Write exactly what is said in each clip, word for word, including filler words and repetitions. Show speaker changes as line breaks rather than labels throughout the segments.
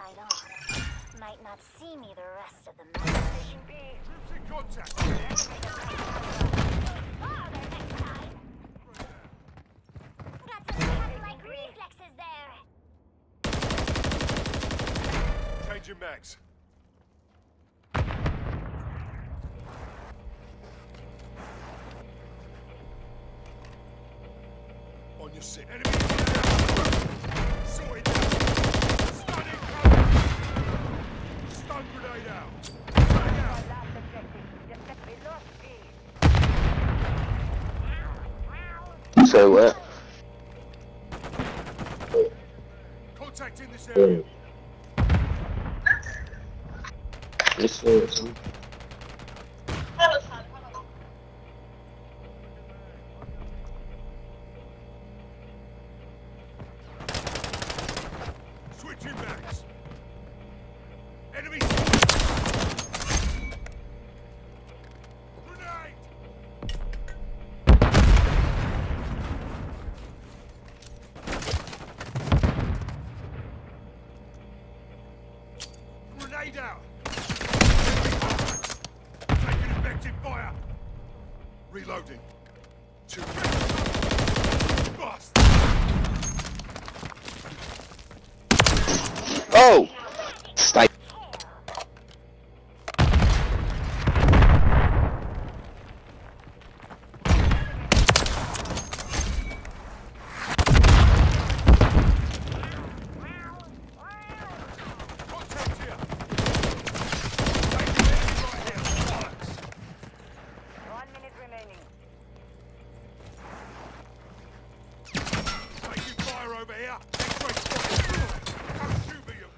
side off. Might not see me the rest of the match. Station B.
Troops in contact.
Oh, they're next side. Got some cat-like reflexes there.
Changing mags. On your sit. Enemy sorted down. Stunning cover. Stun grenade out. Grenade out.
You say what?
Contact in this area.
You say it, son.
Switching mags. Enemy. Grenade. Grenade out. Taking effective fire. Reloading. Two. Bust.
Oh! Snipe.
Contact here. Taking enemy right here. Relax.
One minute remaining.
Taking fire over here. X-ray spotted. Come shoot me, you.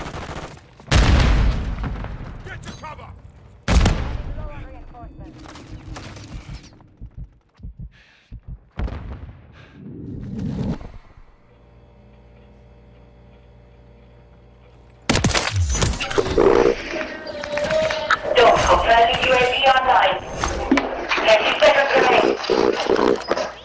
Get to cover.
Lower reinforcements.
Confirming U A V online. thirty seconds remain.